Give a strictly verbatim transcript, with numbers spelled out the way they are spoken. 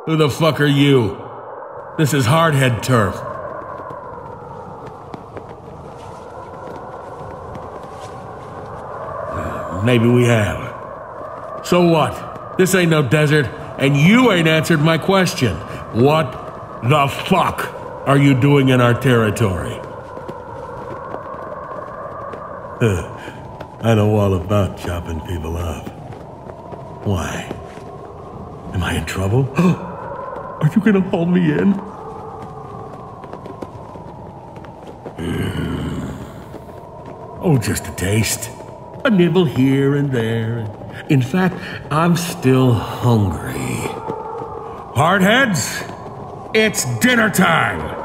Who the fuck are you? This is hardhead turf. Maybe we have. So what? This ain't no desert, and you ain't answered my question. What the fuck are you doing in our territory? I know all about chopping people up. Why? Am I in trouble? Are you gonna haul me in? Mm. Oh, just a taste. A nibble here and there. In fact, I'm still hungry. Hardheads, it's dinner time!